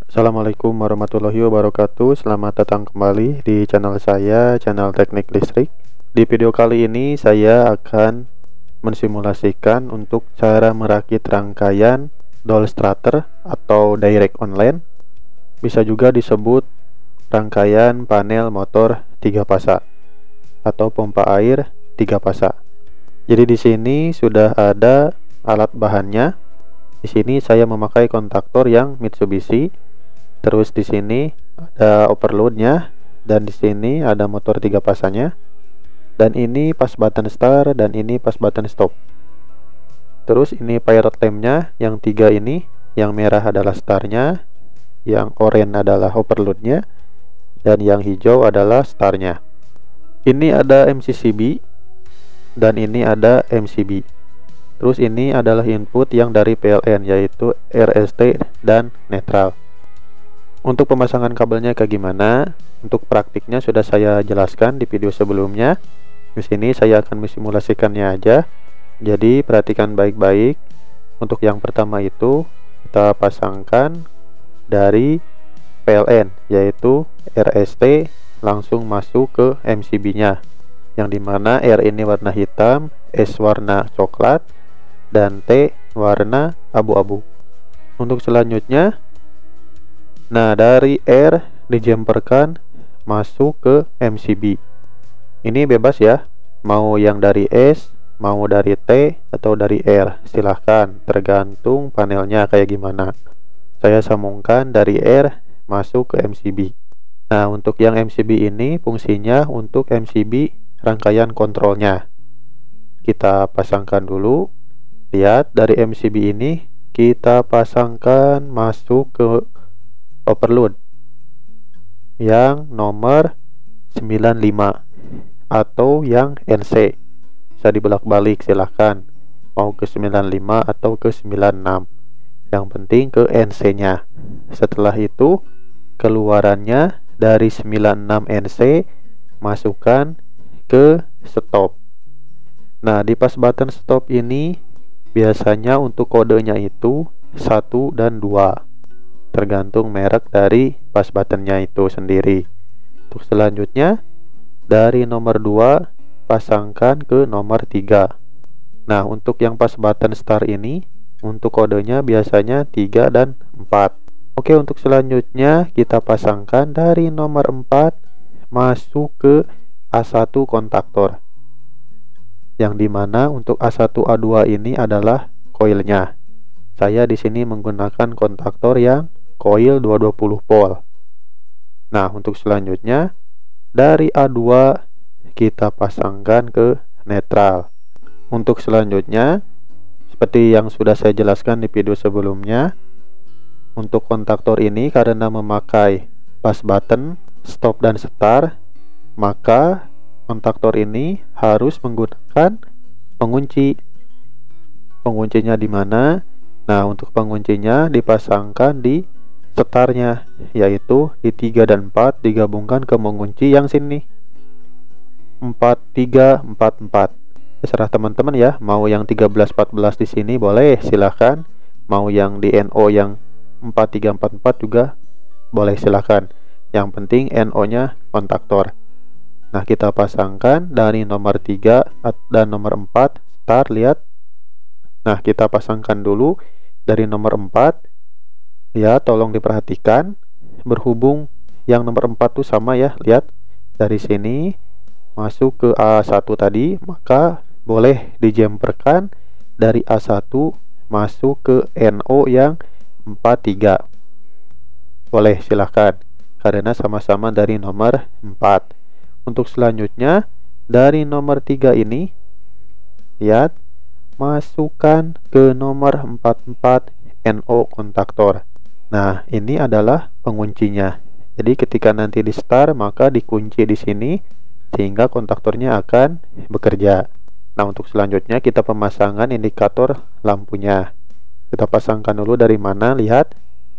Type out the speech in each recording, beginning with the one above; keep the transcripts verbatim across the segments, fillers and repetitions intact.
Assalamualaikum warahmatullahi wabarakatuh. Selamat datang kembali di channel saya, channel teknik listrik. Di video kali ini saya akan mensimulasikan untuk cara merakit rangkaian dual starter atau direct online. Bisa juga disebut rangkaian panel motor tiga pasa atau pompa air tiga pasa. Jadi di sini sudah ada alat bahannya. Di sini saya memakai kontaktor yang Mitsubishi. Terus di sini ada overloadnya, dan di sini ada motor tiga pasanya, dan ini pas button start, dan ini pas button stop. Terus ini pilot lampnya yang tiga ini, yang merah adalah startnya, yang oranye adalah overloadnya, dan yang hijau adalah startnya. Ini ada M C C B, dan ini ada M C B. Terus ini adalah input yang dari P L N, yaitu R S T dan netral. Untuk pemasangan kabelnya kayak gimana? Untuk praktiknya sudah saya jelaskan di video sebelumnya. Di sini saya akan mensimulasikannya aja. Jadi perhatikan baik-baik. Untuk yang pertama itu kita pasangkan dari P L N, yaitu R S T langsung masuk ke M C B-nya. Yang dimana R ini warna hitam, S warna coklat, dan T warna abu-abu. Untuk selanjutnya, nah dari R dijemperkan masuk ke M C B. Ini bebas ya, mau yang dari S, mau dari T, atau dari R, silahkan, tergantung panelnya kayak gimana. Saya sambungkan dari R masuk ke M C B. Nah untuk yang M C B ini fungsinya untuk M C B rangkaian kontrolnya. Kita pasangkan dulu. Lihat, dari M C B ini kita pasangkan masuk ke overload yang nomor sembilan puluh lima atau yang N C. Bisa dibolak-balik, silahkan mau ke sembilan puluh lima atau ke sembilan puluh enam, yang penting ke N C nya. Setelah itu keluarannya dari sembilan puluh enam N C masukkan ke stop. Nah di pas button stop ini biasanya untuk kodenya itu satu dan dua, tergantung merek dari pas buttonnya itu sendiri. Untuk selanjutnya dari nomor dua pasangkan ke nomor tiga. Nah untuk yang pas button start ini untuk kodenya biasanya tiga dan empat. Oke, untuk selanjutnya kita pasangkan dari nomor empat masuk ke A satu kontaktor, yang dimana untuk A satu A dua ini adalah koilnya. Saya di sini menggunakan kontaktor yang koil dua ratus dua puluh volt. Nah untuk selanjutnya dari A dua kita pasangkan ke netral. Untuk selanjutnya seperti yang sudah saya jelaskan di video sebelumnya, untuk kontaktor ini karena memakai pas button stop dan start, maka kontaktor ini harus menggunakan pengunci. Penguncinya di mana? Nah untuk penguncinya dipasangkan di startnya, yaitu di tiga dan empat digabungkan ke pengunci yang sini empat tiga empat empat. Terserah teman-teman ya, mau yang tiga belas empat belas di sini boleh, silahkan. Mau yang di N O yang empat tiga empat empat juga boleh, silahkan. Yang penting N O nya kontaktor. Nah kita pasangkan dari nomor tiga dan nomor empat start, lihat. Nah kita pasangkan dulu dari nomor empat. Ya tolong diperhatikan, berhubung yang nomor empat tuh sama ya, lihat. Dari sini masuk ke A satu tadi, maka boleh dijemperkan dari A satu masuk ke N O yang empat tiga. Boleh, silahkan, karena sama-sama dari nomor empat. Untuk selanjutnya dari nomor tiga ini, lihat, masukkan ke nomor empat empat N O kontaktor. Nah ini adalah penguncinya. Jadi ketika nanti di start maka dikunci di sini sehingga kontaktornya akan bekerja. Nah untuk selanjutnya kita pemasangan indikator lampunya. Kita pasangkan dulu dari mana, lihat.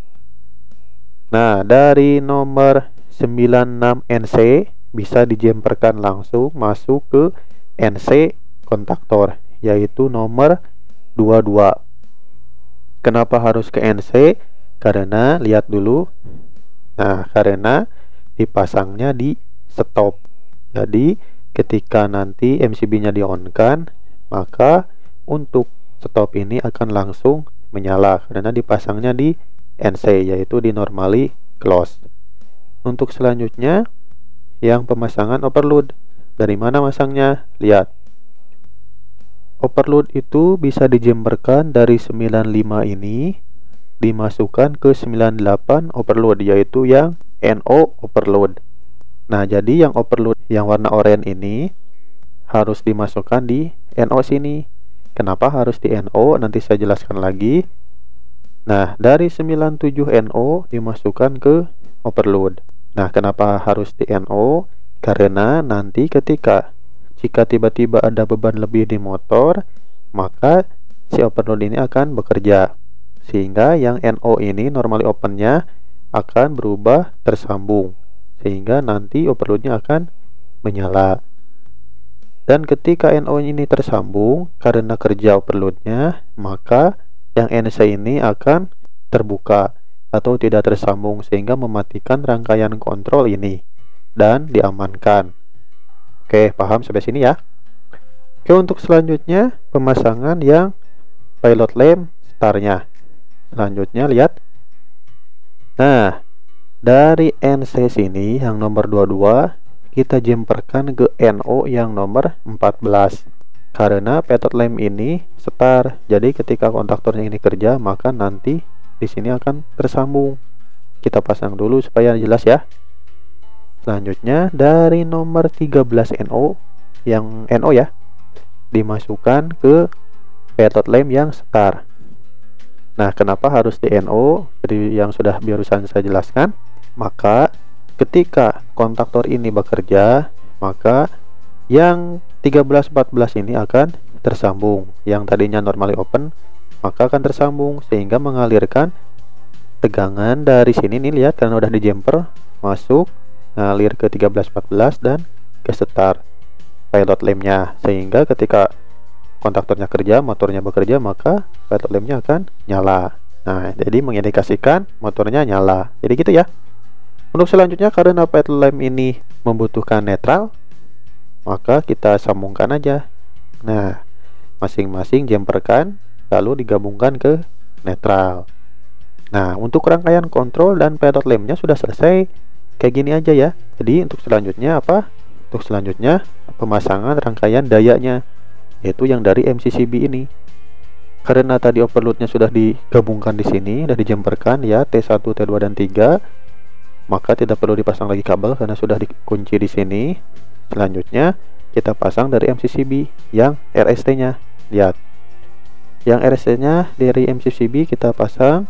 Nah dari nomor sembilan puluh enam N C bisa dijemperkan langsung masuk ke N C kontaktor, yaitu nomor dua puluh dua. Kenapa harus ke N C? Karena lihat dulu Nah, karena dipasangnya di stop. Jadi ketika nanti M C B-nya di-on-kan, maka untuk stop ini akan langsung menyala karena dipasangnya di N C, yaitu di normally close. Untuk selanjutnya yang pemasangan overload. Dari mana masangnya? Lihat. Overload itu bisa dijemberkan dari sembilan puluh lima ini dimasukkan ke sembilan puluh delapan overload, yaitu yang N O overload. Nah, jadi yang overload yang warna oranye ini harus dimasukkan di N O sini. Kenapa harus di N O? Nanti saya jelaskan lagi. Nah, dari sembilan puluh tujuh N O dimasukkan ke overload. Nah, kenapa harus di N O? Karena nanti ketika jika tiba-tiba ada beban lebih di motor, maka si overload ini akan bekerja. Sehingga yang N O ini normally opennya akan berubah tersambung. Sehingga nanti overloadnya akan menyala. Dan ketika N O ini tersambung, karena kerja overloadnya, maka yang N C ini akan terbuka atau tidak tersambung, sehingga mematikan rangkaian kontrol ini dan diamankan. Oke, paham sampai sini ya? Oke, untuk selanjutnya pemasangan yang pilot lamp startnya. Selanjutnya lihat. Nah, dari N C sini yang nomor dua puluh dua kita jumperkan ke N O yang nomor empat belas. Karena pilot lamp ini start. Jadi ketika kontaktornya ini kerja, maka nanti di sini akan tersambung. Kita pasang dulu supaya jelas ya. Selanjutnya dari nomor tiga belas N O yang N O ya, dimasukkan ke pilot lamp yang start. Nah, kenapa harus di N O? Jadi yang sudah barusan saya jelaskan. Maka ketika kontaktor ini bekerja, maka yang tiga belas empat belas ini akan tersambung. Yang tadinya normally open, maka akan tersambung sehingga mengalirkan tegangan dari sini nih, lihat karena udah di jumper masuk, ngalir ke tiga belas empat belas dan ke start pilot lampnya, sehingga ketika kontaktornya kerja, motornya bekerja, maka pilot lampnya akan nyala. Nah, jadi mengindikasikan motornya nyala. Jadi gitu ya. Untuk selanjutnya, karena pilot lamp ini membutuhkan netral, maka kita sambungkan aja. Nah, masing-masing jumperkan lalu digabungkan ke netral. Nah, untuk rangkaian kontrol dan pilot lampnya sudah selesai. Kayak gini aja ya. Jadi untuk selanjutnya apa? Untuk selanjutnya pemasangan rangkaian dayanya, yaitu yang dari M C C B ini. Karena tadi overloadnya sudah digabungkan di sini, sudah dijumperkan ya, T satu, T dua dan tiga, maka tidak perlu dipasang lagi kabel karena sudah dikunci di sini. Selanjutnya kita pasang dari M C C B yang R S T-nya. Lihat. Yang R S T-nya dari M C C B kita pasang.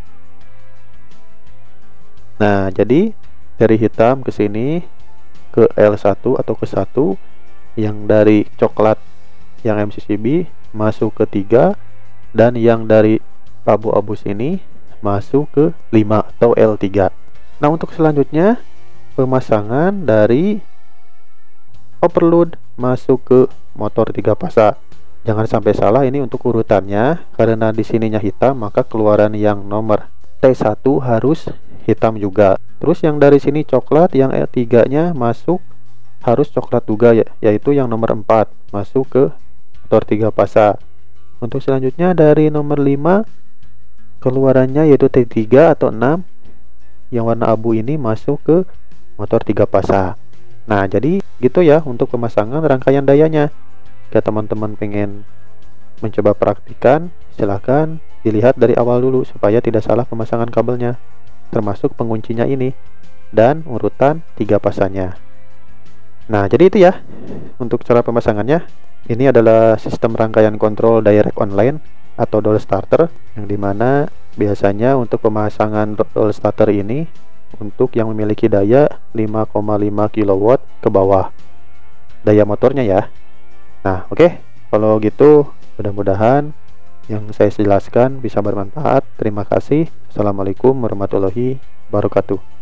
Nah, jadi dari hitam ke sini ke L satu atau ke satu, yang dari coklat yang M C C B masuk ke tiga, dan yang dari abu-abu sini masuk ke lima atau L tiga. Nah, untuk selanjutnya pemasangan dari overload masuk ke motor tiga fasa. Jangan sampai salah ini untuk urutannya, karena di sininya hitam, maka keluaran yang nomor T satu harus hitam juga. Terus yang dari sini coklat, yang L tiga nya masuk harus coklat juga ya, yaitu yang nomor empat masuk ke motor tiga fasa. Untuk selanjutnya dari nomor lima keluarannya yaitu T tiga atau enam yang warna abu ini masuk ke motor tiga fasa. Nah, jadi gitu ya untuk pemasangan rangkaian dayanya. Jika teman-teman pengen mencoba praktikan, silahkan dilihat dari awal dulu supaya tidak salah pemasangan kabelnya, termasuk penguncinya ini dan urutan tiga fasanya. Nah, jadi itu ya untuk cara pemasangannya. Ini adalah sistem rangkaian kontrol direct online atau doll starter, yang dimana biasanya untuk pemasangan doll starter ini untuk yang memiliki daya lima koma lima kilowatt ke bawah daya motornya ya. Nah, oke, okay. Kalau gitu mudah-mudahan yang saya jelaskan bisa bermanfaat. Terima kasih. Assalamualaikum warahmatullahi wabarakatuh.